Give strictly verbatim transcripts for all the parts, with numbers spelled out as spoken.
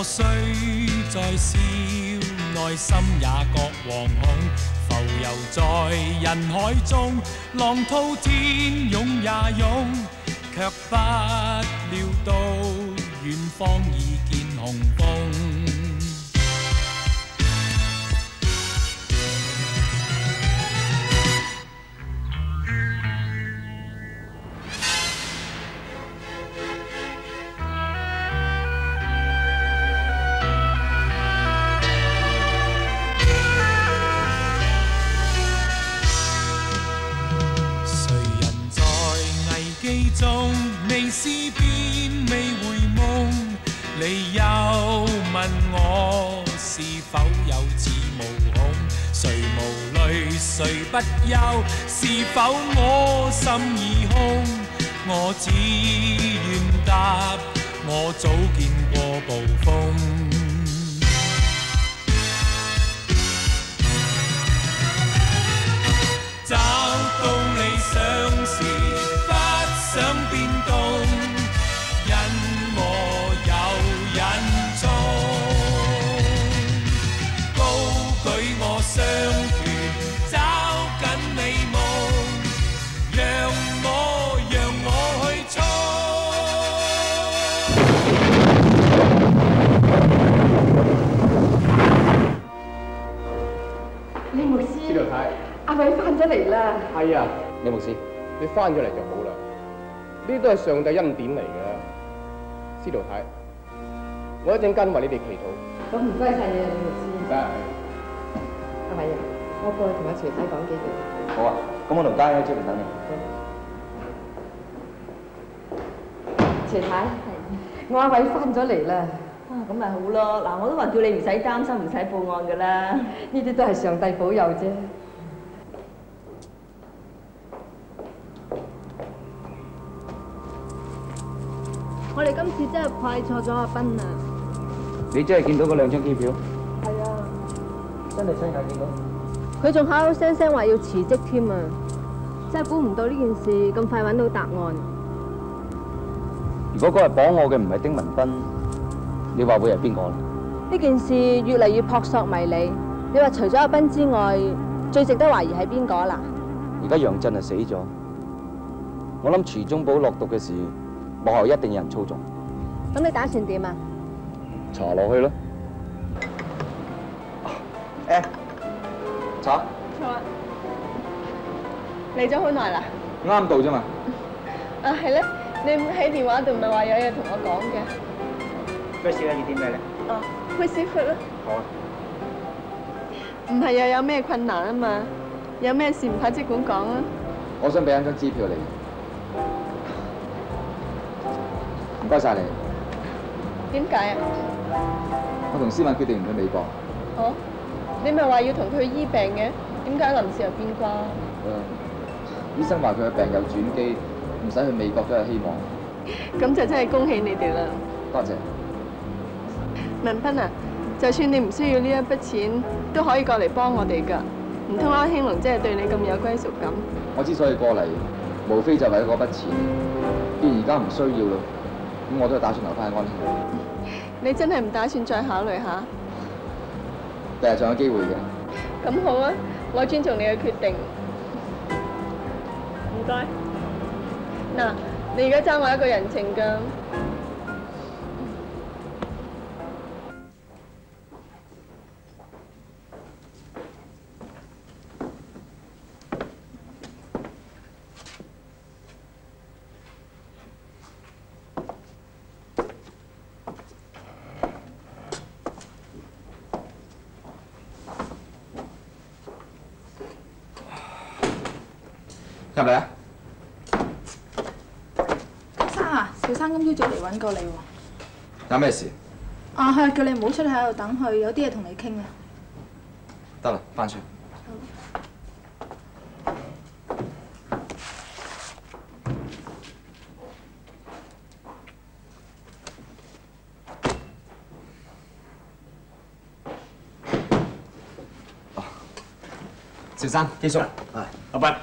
雖在笑，內心也覺惶恐。浮游在人海中，浪滔天湧也湧，卻不料到遠方已見紅楓。中未思變未回夢，你又問我是否有恃無恐？誰無慮誰不憂？是否我心已空？我只願答，我早見過暴風。找到理想時想變動，因我有忍衷，高舉我雙拳，找緊美夢，讓我讓我去衝。 李牧師， 司徒太， 阿偉翻咗嚟啦。 係啊，李牧師，你翻咗嚟就好啦。呢啲都係上帝恩典嚟嘅，司徒太，我一陣間為你哋祈禱。 咁唔該晒你啊，李牧師。 唔該。 阿偉啊，我過去同阿徐太講幾句。 好啊，咁我同家姐出嚟等你。 徐太，我阿偉翻咗嚟啦。 啊，咁咪好咯。嗱，我都話叫你唔使擔心，唔使報案㗎啦。 呢啲都係上帝保佑啫。 我哋今次真係派錯咗阿斌啊！ 你真係見到嗰兩張機票？ 係啊， 真係親眼見到。 佢仲口口聲聲話要辭職添啊！真係估唔到呢件事咁快揾到答案。 如果嗰日綁我嘅唔係丁文斌，你話會係邊個咧？ 呢件事越嚟越撲朔迷離。你話除咗阿斌之外，最值得懷疑係邊個啦？ 而家楊振啊死咗，我諗池中寶落毒嘅事，幕後一定有人操縱。 咁你打算點啊？ 查落去咯。誒，查？ 坐啊！嚟咗好耐啦。 啱到啫嘛。 啊，係咧，你喺電話度咪話有嘢同我講嘅？ 咩事啊？要啲咩咧？ 哦，去師傅啦。 好啊。 唔係又有咩困難啊嘛？有咩事唔怕即管講啊。 我想俾一張支票你。唔該晒你。 點解啊？ 我同思敏決定唔去美國。 哦，你咪話要同佢醫病嘅，點解臨時又變卦？ 誒，醫生話佢嘅病有轉機，唔使去美國都有希望。 咁就真係恭喜你哋啦！ 多謝。 文斌啊，就算你唔需要呢一筆錢，都可以過嚟幫我哋㗎。唔通安興龍真係對你咁有歸屬感？ 我之所以過嚟，無非就為咗嗰筆錢。既然而家唔需要啦，咁我都係打算留翻喺安興龍。 你真係唔打算再考慮下？ 第日仲有機會嘅。 咁好啊，我尊重你嘅決定。唔該。嗱，你而家爭我一個人情㗎。 入嚟啊！ 生啊，小生今朝早嚟揾過你喎。 有咩事？ 啊，係叫你唔好出去喺度等佢，有啲嘢同你傾啊。 得啦，翻出。小生，寄宿。係，阿斌。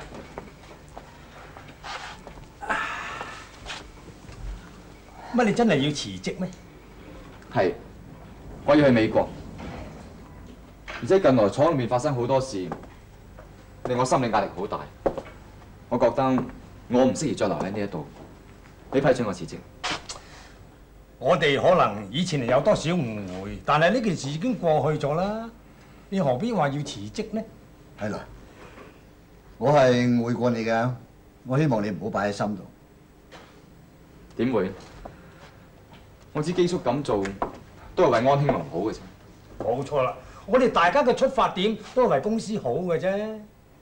乜你真係要辭職咩？ 係， 我要去美國，而且近來廠裏面發生好多事，令我心理壓力好大。我覺得我唔適宜再留喺呢一度。你批准我辭職？ 我哋可能以前有多少誤會，但係呢件事已經過去咗啦。你何必話要辭職呢？ 係啦，我係誤會過你嘅，我希望你唔好擺喺心度。 點會？我知基叔咁做都係為安興隆好嘅啫。 冇錯啦，我哋大家嘅出發點都係為公司好嘅啫。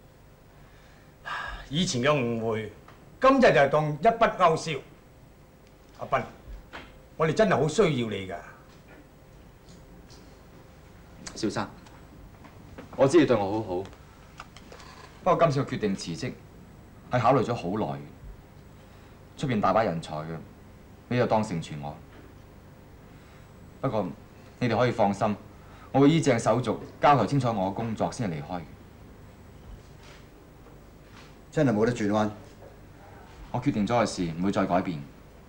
以前嘅誤會，今日就當一筆勾銷。阿斌，我哋真係好需要你㗎。 邵生，我知你對我好好，不過今次我決定辭職係考慮咗好耐嘅。出邊大把人才嘅，你就當成全我。不過你哋可以放心，我會依正手續交代清楚我嘅工作先係離開嘅。 真係冇得轉彎。 我決定咗嘅事唔會再改變。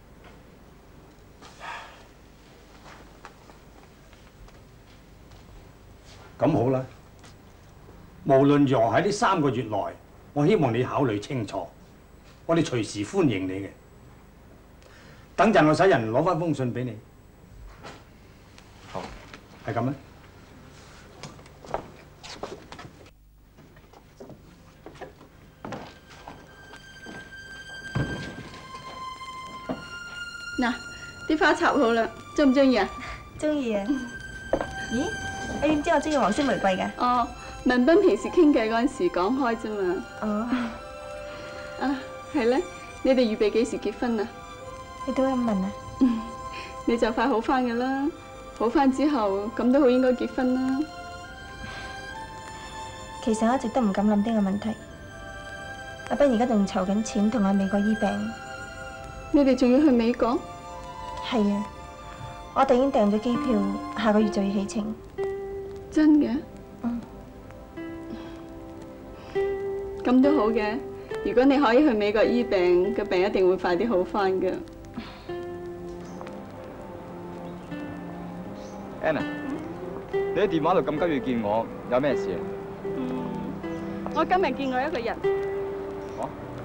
咁好啦，無論如何喺呢三個月內，我希望你考慮清楚，我哋隨時歡迎你嘅。等陣我使人攞翻封信俾你。 好， 係咁啦。 嗱，啲花插好啦，中唔中意啊？ 中意啊！咦？你點知我中意黃色玫瑰㗎？ 哦，文斌平時傾偈嗰陣時講開啫嘛。 哦。 啊，係咧，你哋預備幾時結婚啊？ 你都咁問啊？ 嗯，你就快好翻㗎啦，好翻之後咁都好應該結婚啦。 其實我一直都唔敢諗呢個問題。阿斌而家仲籌緊錢同喺美國醫病。 你哋仲要去美國？ 係啊，我哋已經訂咗機票，下個月就要起程。 真嘅？ 嗯。 咁都好嘅，如果你可以去美國醫病，個病一定會快啲好翻㗎。 Anna，你喺電話度咁急要見我，有咩事啊？ 嗯，我今日見過一個人。 哦？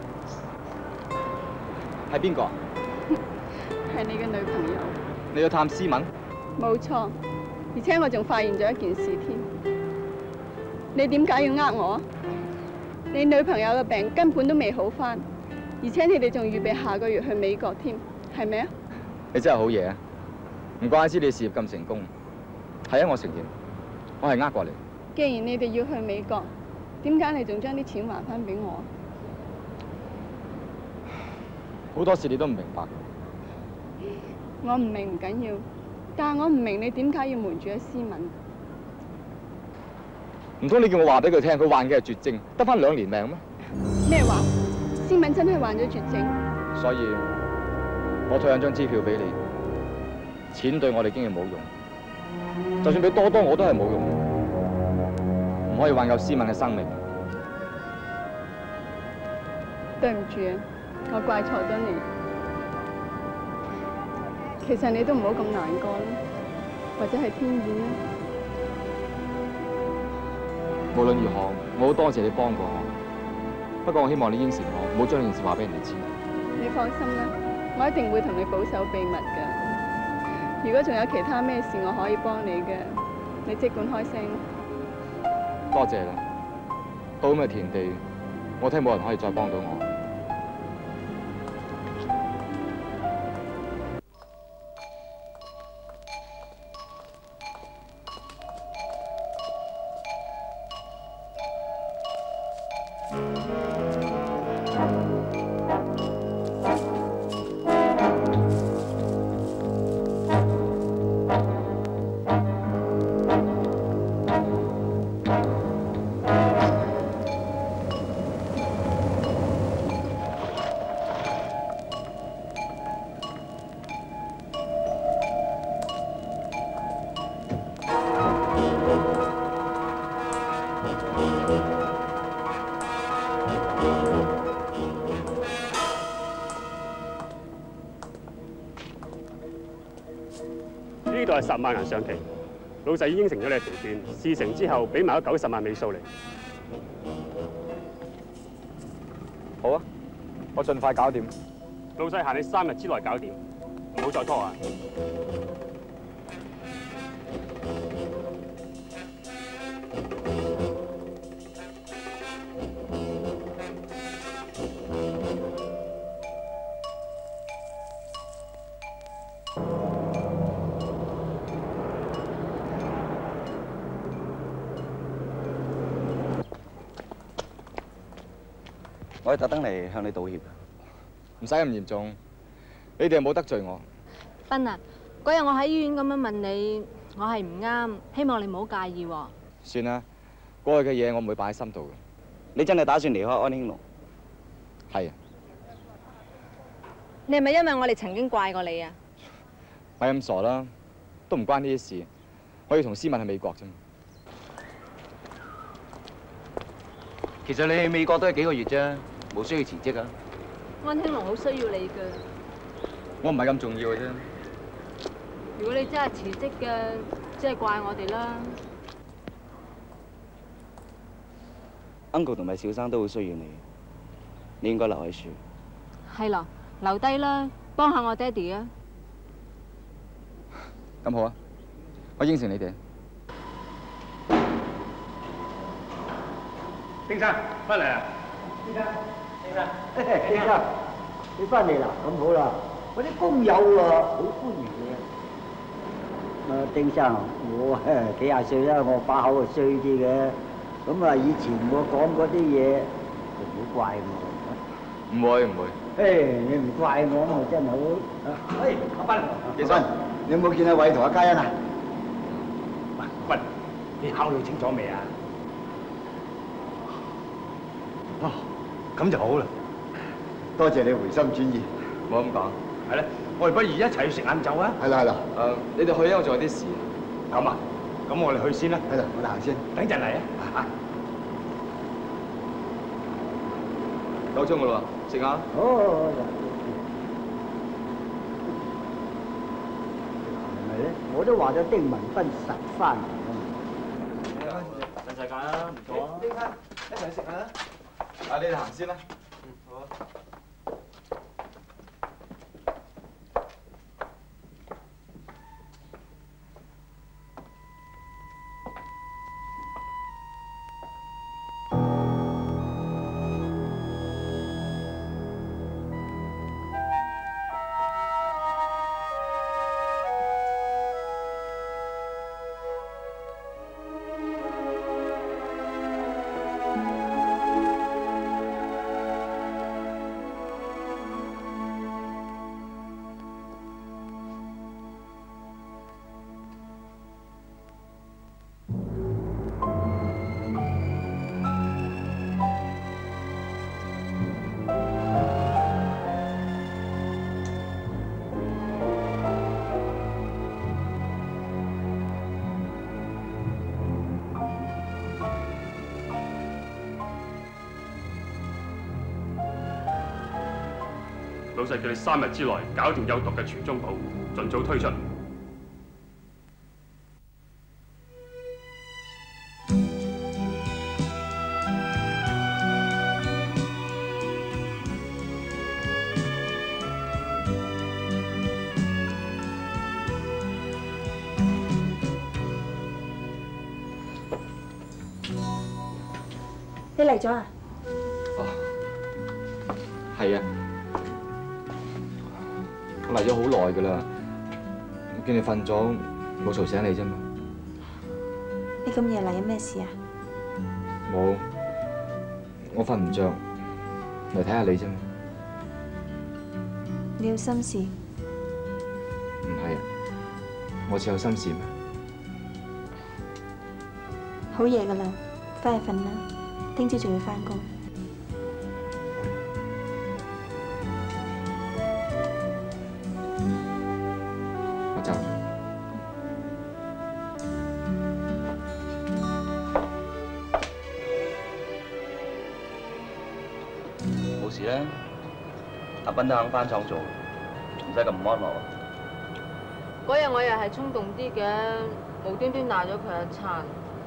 係邊個？ 係你嘅女朋友。 你要探思文？ 冇錯，而且我仲發現咗一件事添。你點解要呃我啊？你女朋友嘅病根本都未好翻，而且你哋仲預備下個月去美國添，係咪啊？ 你真係好嘢啊！唔怪之你事業咁成功。係啊，我承認，我係呃過你。 既然你哋要去美國，點解你仲將啲錢還翻俾我啊？ 好多事你都唔明白。 我唔明唔緊要，但係我唔明你點解要瞞住阿思敏？ 唔通你叫我話俾佢聽，佢患嘅係絕症，得翻兩年命咩？ 咩話？思敏真係患咗絕症？ 所以，我退兩張支票俾你。錢對我哋經已冇用，就算俾多多我都係冇用，唔可以挽救思敏嘅生命。 對唔住啊，我怪錯咗你。其實你都唔好咁難過啦，或者係天意啦。 無論如何，我好多謝你幫過我。不過我希望你應承我，唔好將呢件事話俾人哋知。 你放心啦，我一定會同你保守秘密㗎。如果仲有其他咩事我可以幫你嘅，你即管開聲。 多謝啦。到咁嘅田地，我睇冇人可以再幫到我。 呢度係十萬人上庭， 老細已應承咗你條件，事成之後俾埋嗰九十萬尾數你。 好啊，我盡快搞掂。 老細限你三日之內搞掂，唔好再拖啊！ 我係特登嚟向你道歉。 唔使咁嚴重，你哋又冇得罪我。 斌啊，嗰日我喺醫院咁樣問你，我係唔啱，希望你唔好介意喎。 算啦，過去嘅嘢我唔會擺喺心度嘅。 你真係打算離開安興龍？ 係啊。 你係咪因為我哋曾經怪過你啊？ 咪咁傻啦，都唔關呢啲事。我要同思敏去美國啫嘛。 其實你去美國都係幾個月啫，冇需要辭職啊。 安興龍好需要你㗎。 我唔係咁重要嘅啫。 如果你真係辭職嘅，即係怪我哋啦。 Uncle 同埋小生都好需要你，你應該留喺樹。 係咯，留低啦，幫下我爹哋啊。 咁好啊，我應承你哋。 丁生，翻嚟啊！ 丁生，丁生，丁生，你翻嚟啦，咁好啦，我啲工友啊，好歡迎你啊！啊，丁生，我幾廿歲啦，我把口啊衰啲嘅，咁啊，以前我講嗰啲嘢，就唔好怪我。 唔會唔會。 誒，你唔怪我，我真係好。誒，阿斌， 傑生，你有冇見阿偉同阿嘉欣啊？ 喂，你考慮清楚未啊？哦，咁就好啦。 多謝你回心轉意。 唔好咁講。 係咧，我哋不如一齊去食晏晝啊！ 係啦係啦。 誒，你哋去啊，我仲有啲事。 咁啊，咁我哋去先啦。 係啦，我哋行先。 等陣嚟啊！ 夠鐘噶啦，食下。 好。係咪咧？我都話咗丁文斌實翻嚟㗎嘛。 新世界啦，唔錯啊！ 丁生，一齊食下啦。 啊，你哋行先啦。 嗯，好啊。 老細叫你三日之內搞掂有毒嘅全中寶，盡早推出。 你嚟咗啊？ 哦，係啊。我嚟咗好耐㗎啦，見你瞓咗，冇嘈醒你啫嘛。 你咁夜嚟有咩事啊？ 冇，我瞓唔着，嚟睇下你啫嘛。 你有心事？ 唔係啊，我似有心事咩？ 好夜㗎啦，返去瞓啦，聽朝仲要返工。 冇事啦，阿斌都肯翻廠做，唔使咁唔安樂啊。 嗰日我又係衝動啲嘅， 無端端鬧咗佢一餐。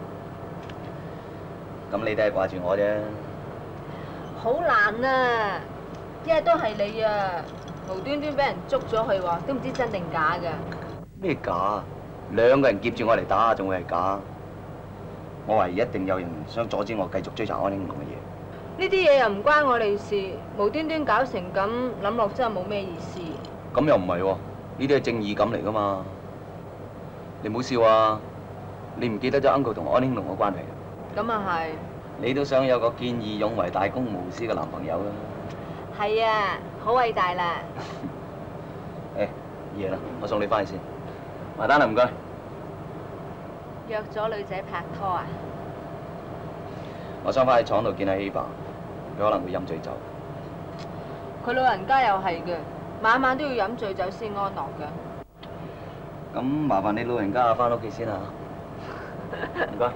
咁你都係掛住我啫。 好難啊！一日都係你啊，無端端俾人捉咗去喎，都唔知真定假㗎。 咩假？兩個人劫住我嚟打，仲會係假？我懷疑一定有人想阻止我繼續追查安英龍嘅嘢。 呢啲嘢又唔關我哋事，無端端搞成咁，諗落真係冇咩意思。 咁又唔係喎，呢啲係正義感嚟㗎嘛。你唔好笑啊！你唔記得咗 uncle 同安英龍嘅關係？ 咁啊係。 你都想有個見義勇為、大公無私嘅男朋友啦？ 係啊，好偉大啦！ 誒，夜啦，我送你翻去先。埋單啦，唔該。 約咗女仔拍拖啊？ 我想翻去廠度見下希爸，佢可能會飲醉酒。 佢老人家又係嘅，晚晚都要飲醉酒先安樂嘅。 咁麻煩你老人家翻屋企先啦。唔該。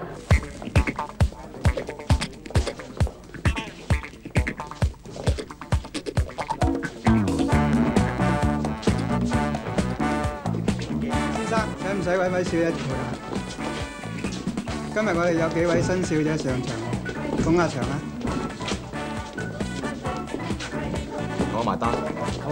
先生，使唔使位位小姐陪啊？今日我哋有幾位新小姐上場喎，捧下場啦。 我埋單。 好。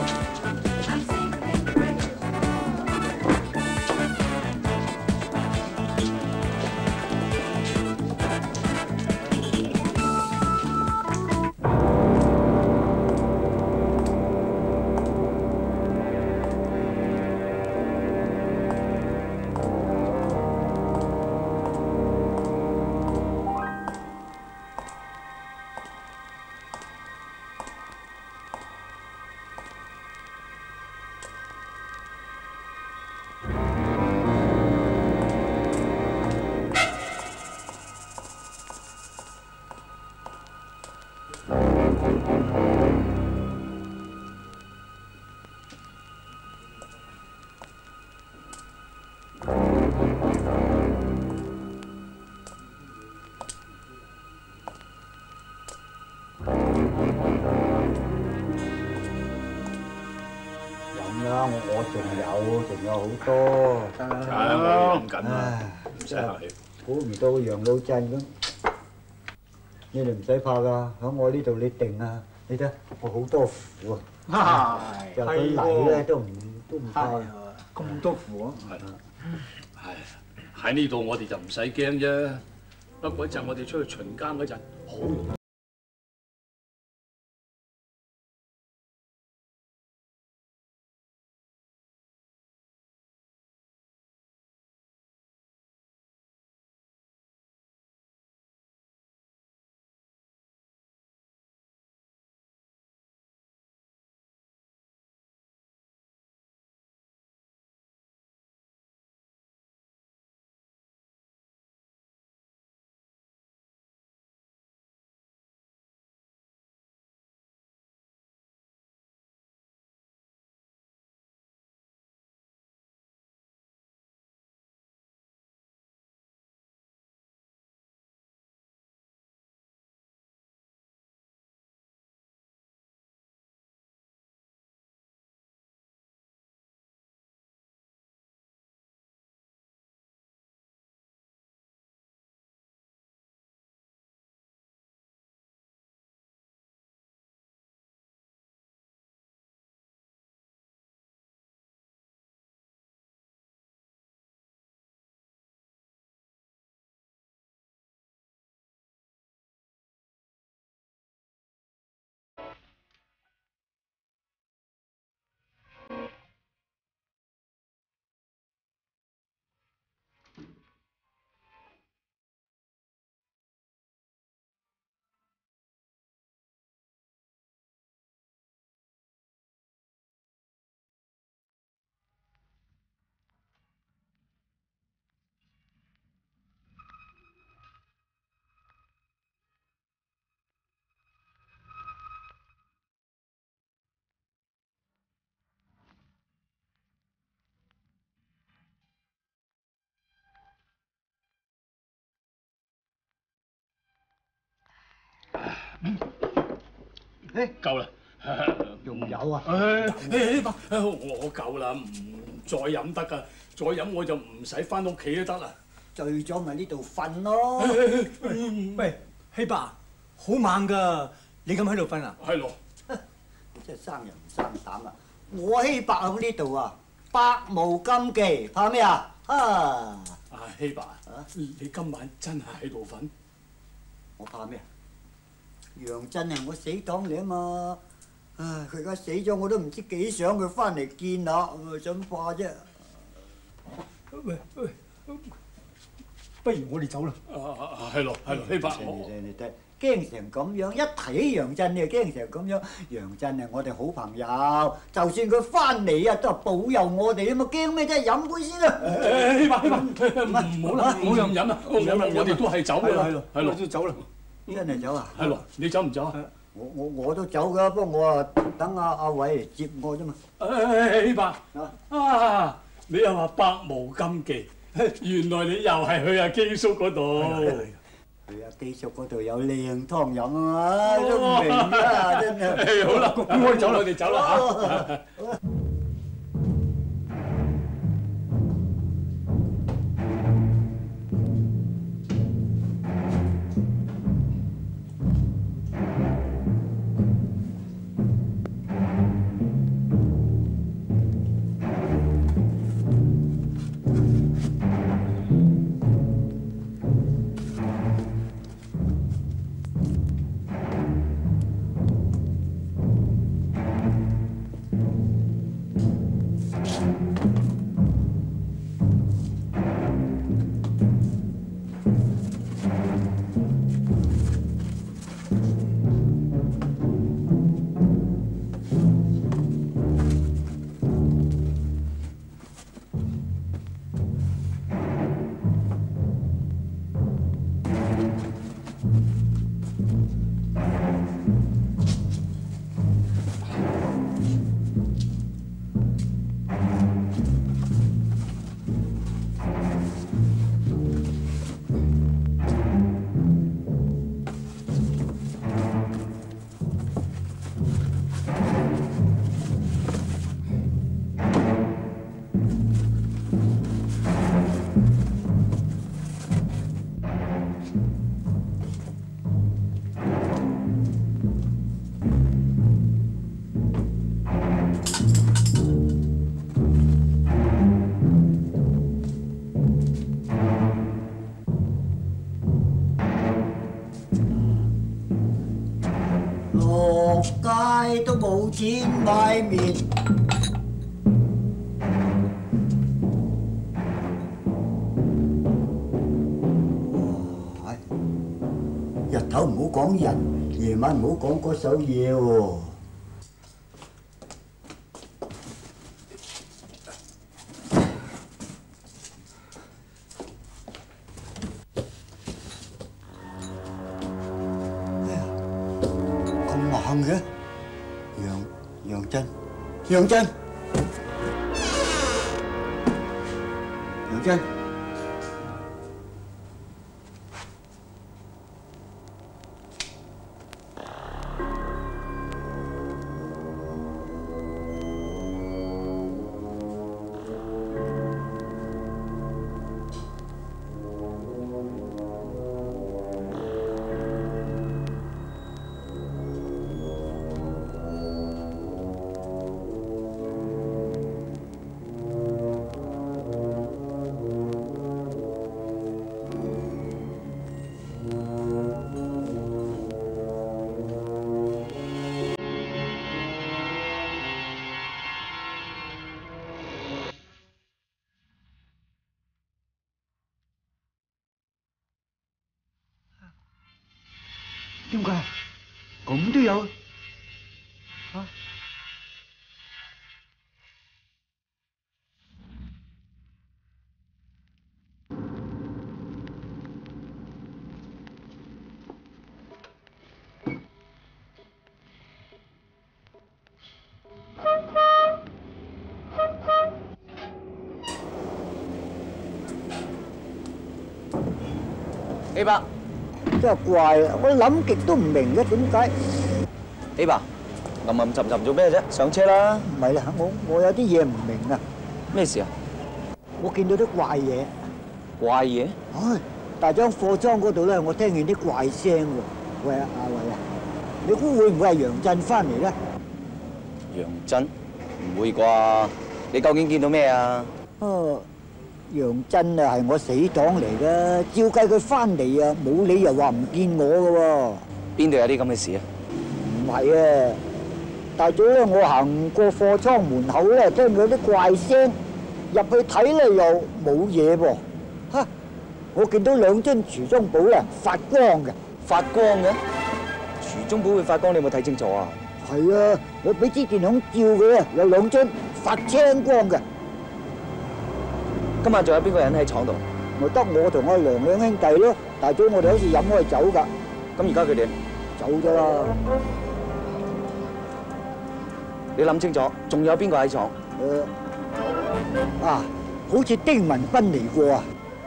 我仲有，仲有好多。 係我飲緊啦，唔使客氣。 估唔到楊老鎮咁，你哋唔使怕㗎，喺我呢度你定啊！你睇我好多符啊，就佢嚟咧都唔都唔怕。咁多符啊！ 係，係喺呢度我哋就唔使驚啫。不過一陣我哋出去巡更嗰陣，好容易。 誒，夠啦， 仲有啊？ 誒誒，我我夠啦，唔再飲得噶。 再飲我就唔使翻屋企都得啦。 醉咗咪呢度瞓咯。 喂，希伯，好猛㗎，你咁喺度瞓啊？ 係咯。 你真係生人唔生膽啊！我希伯喺呢度啊，百無禁忌，怕咩啊？啊！ 啊，希伯啊，你今晚真係喺度瞓？ 我怕咩？楊振係我死黨嚟啊嘛！唉，佢而家死咗，我都唔知幾想佢翻嚟見下，想怕啫。 喂喂，不如我哋走啦。 啊啊，係咯係咯，希伯。 你你睇，驚成咁樣，一提起楊振你就驚成咁樣。楊振係我哋好朋友，就算佢翻嚟啊，都係保佑我哋啊嘛，驚咩啫？飲杯先啦。 希伯希伯，唔好啦，唔好飲飲啦，我我哋都係走㗎啦，係咯係咯， 都走啦。 真係走啊？ 係咯，你走唔走啊？ 我我我都走㗎，不過我啊等阿阿偉嚟接我啫嘛。 誒希伯啊，你又話百無禁忌，原來你又係去阿基叔嗰度。 去阿基叔嗰度有靚湯飲啊嘛，都唔明啊，真係。 好啦，咁我哋走啦，我哋走啦嚇。 都冇錢買麵，哇！日頭唔好講人，夜晚唔好講嗰首嘢喎。咁猛嘅？楊楊振，楊振，楊振，點解咁都有？啊！ A 伯。 真係怪啊！我諗極都唔明嘅，點解 ？A 爸，吟吟沉沉做咩啫？上車啦！ 唔係啦，我我有啲嘢唔明啊。 咩事啊？ 我見到啲怪嘢。 怪嘢？ 唉，大張貨倉嗰度咧，我聽見啲怪聲喎。喂啊，阿偉啊，你估會唔會係楊震翻嚟咧？ 楊震？唔會啩？你究竟見到咩啊？ 哦，楊震啊係我死黨嚟噶，照計佢翻嚟啊，冇理由話唔見我噶喎。 邊度有啲咁嘅事啊？ 唔係啊，大早咧，我行過貨倉門口咧，聽到啲怪聲，入去睇咧又冇嘢噃。嚇！我見到兩樽廚中寶咧發光嘅， 發光嘅？廚中寶會發光，你有冇睇清楚啊？ 係啊，我俾支電筒照佢啊，有兩樽發青光嘅。 今晚仲有邊個人喺廠度？ 咪得我同阿梁兩兄弟咯。大早我哋好似飲開酒㗎。 咁而家佢哋走咗啦。 你諗清楚，仲有邊個喺廠？ 誒啊，好似丁文斌嚟過啊！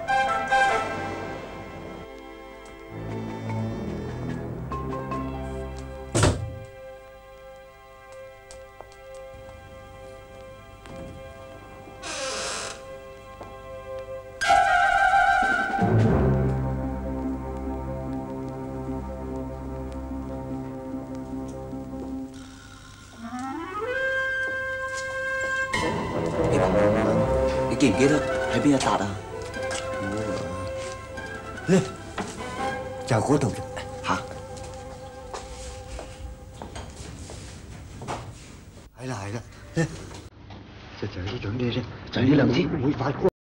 你記唔記得喺邊一笪啊？ 咧就嗰度嚇。 係啦係啦，咧就就係呢種嘢啫，就係呢兩支會發光。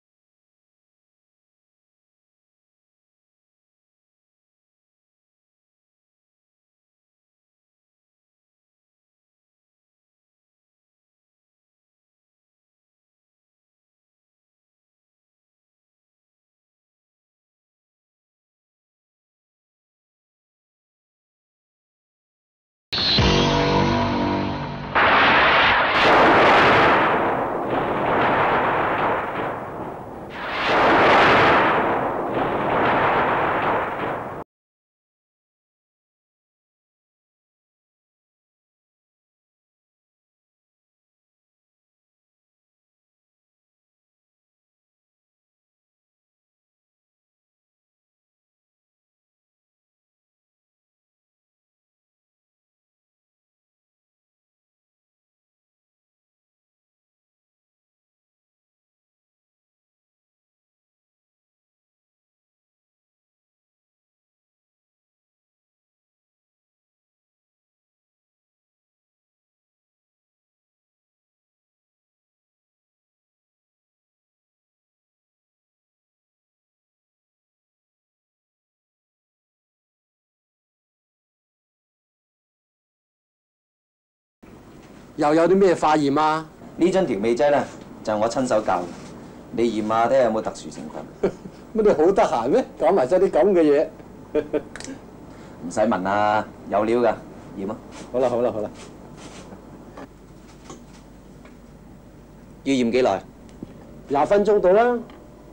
又有啲咩化驗啊？ 呢樽調味劑咧，就係我親手教嘅，你驗下睇下有冇特殊成分。 乜你好得閒咩？講埋晒啲咁嘅嘢。 唔使問啦，有料㗎，驗啊！ 好啦好啦好啦， 要驗幾耐？ 廿分鐘到啦。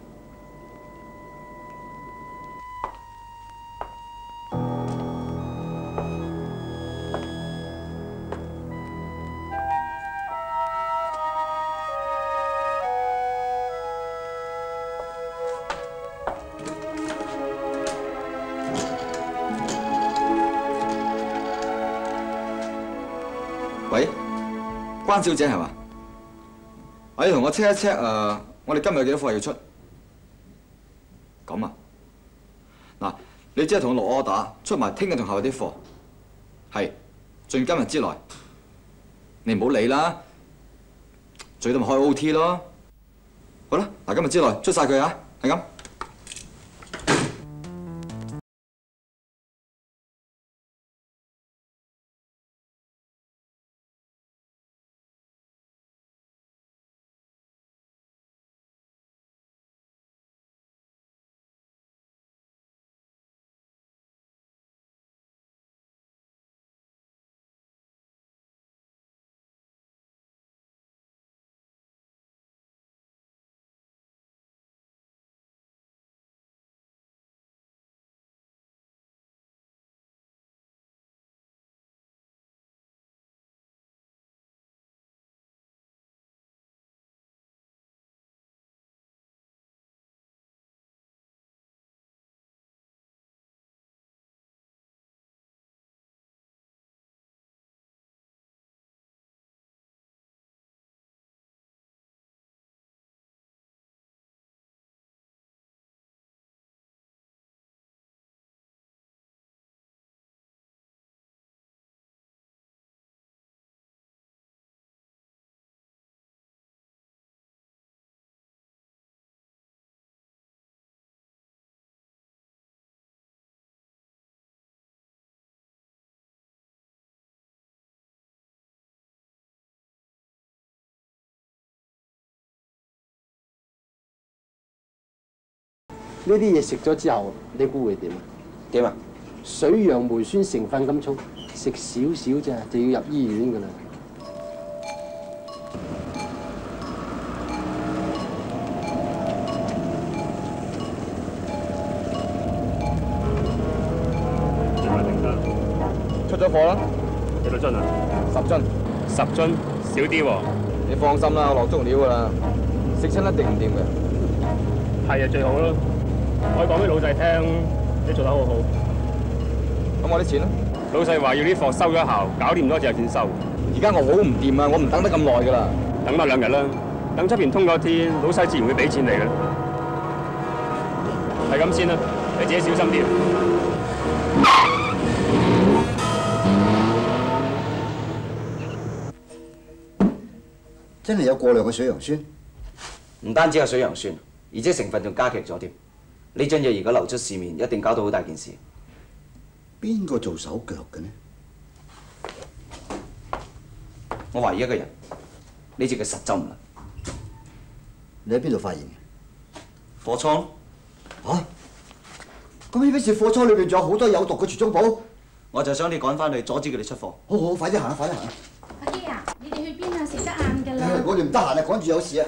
喂，關小姐係嘛？我要同我 check 一 check 誒，我哋今日有幾多貨要出？咁啊，嗱，你即係同我落 order，出埋聽日同後日啲貨，係，盡今日之內。你唔好理啦，最多咪開 O T 咯。好啦，嗱，今日之內出晒佢啊，係咁。 呢啲嘢食咗之後，你估會點啊？ 點啊？ 水楊梅酸成分咁重，食少少咋就要入醫院㗎啦。 出咗貨啦？ 幾多樽啊？ 十樽。 十樽少啲喎。 你放心啦，我落足料㗎啦，食親一定唔掂嘅。 係啊，最好啦。我講俾老細聽，你做得好好。 咁我啲錢咧？ 老細話要啲貨收咗效，搞掂咗就有錢收。 而家我好唔掂啊，我唔等得咁耐㗎啦。 等多兩日啦，等出邊通咗天，老細自然會俾錢你嘅。係咁先啦，你自己小心啲。 真係有過量嘅水楊酸， 唔單止有水楊酸，而且成分仲加劇咗添。呢樽嘢如果流出市面，一定搞到好大件事。 邊個做手腳嘅呢？ 我懷疑一個人，呢隻嘅實針啦。 你喺邊度發現嘅？ 貨倉。 嚇！咁呢邊是貨倉裏邊仲有好多有毒嘅絕種寶。 我就想你趕翻去阻止佢哋出貨。 好好，快啲行啊！快啲行啊！ 阿基啊，你哋去邊啊？食得晏㗎啦。 我哋唔得閒啊，趕住有事啊！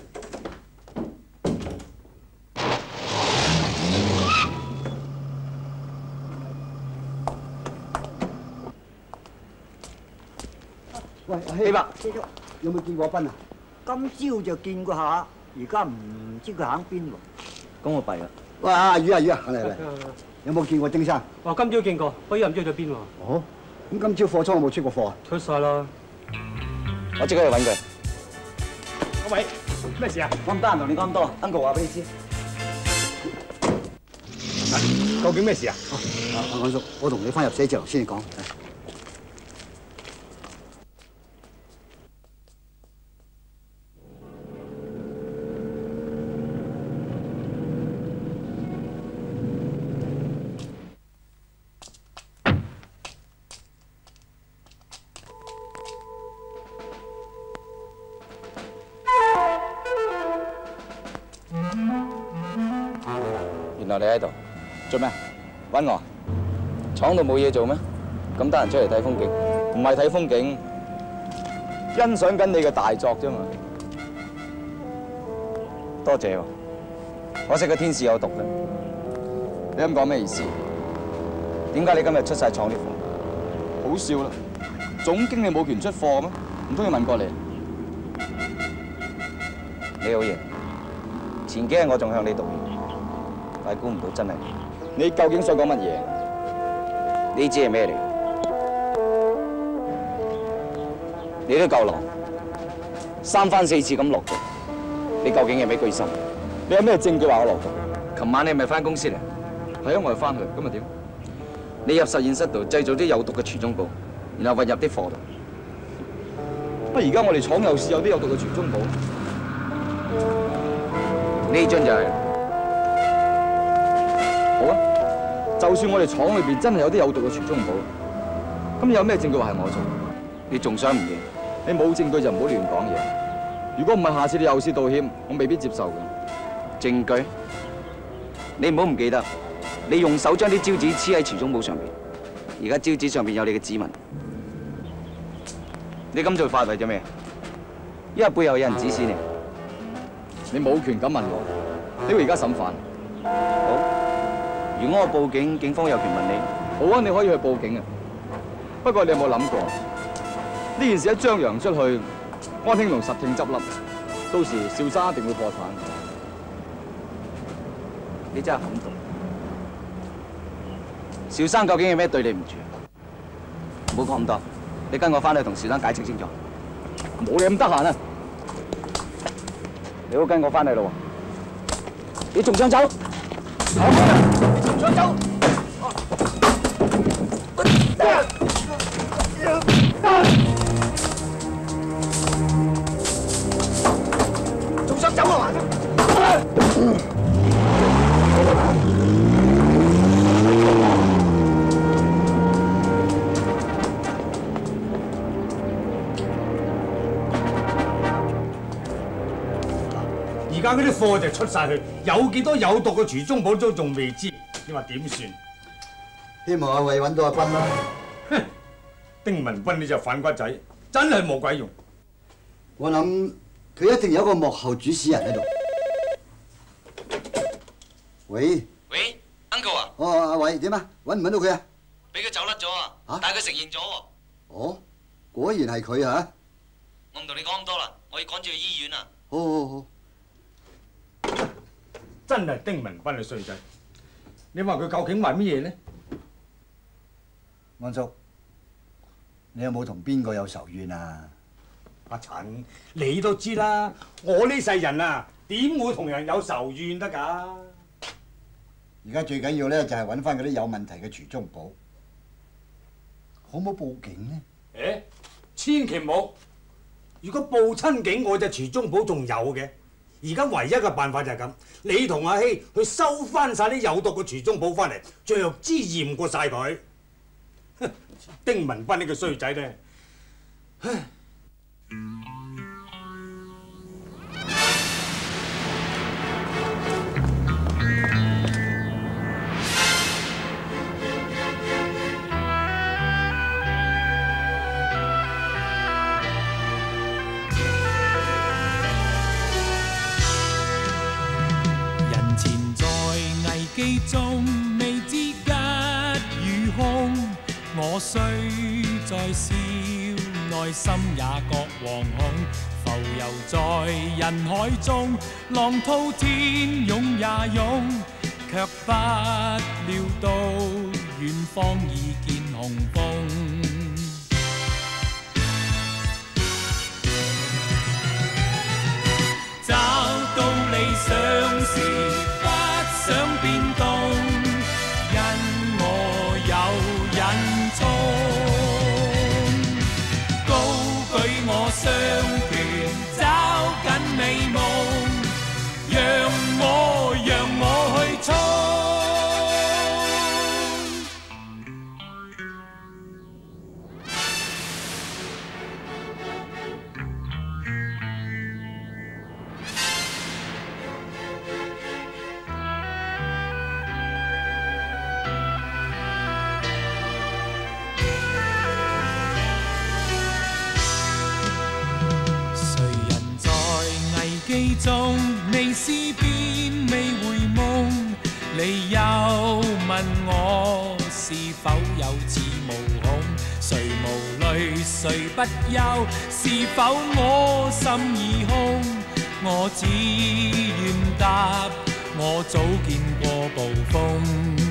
喂， 希伯， 有冇見過斌啊？今朝就見過下，而家唔知佢行邊喎。 咁我弊啦。 喂，阿宇啊宇啊，嚟嚟，有冇見過丁生？ 哦，今朝見過，不過又唔知去咗邊喎。 哦，咁今朝貨倉有冇出過貨啊？ 出晒啦。 我即刻去揾佢。 喂，咩事啊？ 我唔得閒同你講咁多 ，Uncle 話俾你知。 究竟咩事啊？ 阿安叔，我同你翻入寫字樓先講。 原來你喺度，做咩？揾我？廠度冇嘢做咩？咁得閒出嚟睇風景？唔係睇風景，欣賞緊你嘅大作啫嘛。 多謝喎，可惜個天使有毒嘅。 你咁講咩意思？ 點解你今日出晒廠啲貨？ 好笑啦！總經理冇權出貨咩？唔通要問過你？ 你好嘢！前幾日我仲向你道歉，但係估唔到真係你。 你究竟想講乜嘢？ 呢支係咩嚟？你都夠狼，三番四次咁落毒，你究竟有咩居心？ 你有咩證據話我落毒？ 琴晚你係咪翻公司嚟？ 係啊，我係翻去，咁又點？ 你入實驗室度製造啲有毒嘅傳中寶，然後混入啲貨度。 不過而家我哋廠又試有啲有毒嘅傳中寶。 呢樽就係。 好啊，就算我哋廠裏邊真係有啲有毒嘅傳中寶，咁有咩證據話係我做？ 你仲想唔認？ 你冇證據就唔好亂講嘢。如果唔係，下次你又試道歉，我未必接受嘅。 證據？你唔好唔記得，你用手將啲招紙黐喺傳中寶上邊，而家招紙上邊有你嘅指紋。你咁做法為咗咩？因為背後有人指使你。 你冇權咁問我，你會而家審犯。 好，如果我報警，警方有權問你。 好啊，你可以去報警啊。不過你有冇諗過，呢件事一張揚出去，安興隆實聽執笠，到時邵生一定會破產。 你真係狠毒！邵生究竟有咩對你唔住？唔好講咁多，你跟我翻去同邵生解釋清楚。 冇你咁得閒啊！ 你好跟我翻嚟咯喎！你仲想走？你仲想走？仲想走啊嘛？ 而家嗰啲貨就出晒去，有幾多有毒嘅廚中寶都仲未知，你話點算？ 希望阿偉揾到阿斌啦。 哼，丁文斌呢隻反骨仔，真係冇鬼用。 我諗佢一定有一個幕後主使人喺度。喂喂 ，Uncle 啊！ 哦，阿偉點啊？揾唔揾到佢啊？ 俾佢走甩咗啊！但係佢承認咗喎。 哦，果然係佢嚇！ 我唔同你講咁多啦，我要趕住去醫院啊！ 好好好。 真係丁文斌嘅衰仔，你話佢究竟為乜嘢呢？ 安叔，你有冇同邊個有仇怨啊？ 阿陳，你都知啦，我呢世人啊，點會同人有仇怨得㗎？ 而家最緊要咧就係揾翻嗰啲有問題嘅廚中寶，好唔好報警呢？ 誒，千祈唔好！如果報親警，我隻廚中寶仲有嘅。而家唯一嘅辦法就係咁，你同阿希去收翻晒啲有毒嘅廚中寶翻嚟，著之驗過晒佢。丁文斌呢個衰仔咧，唉。 記中未知吉與凶，我雖在笑，內心也覺惶恐。浮游在人海中，浪滔天湧也湧，卻不料到遠方已見紅楓。找到理想時，想變動，因我有隱衷，高舉我雙拳，找緊美夢，讓我讓我去衝。記中未思變未回夢，你又問我是否有恃無恐，誰無淚誰不憂，是否我心已空，我只願答我早見過暴風。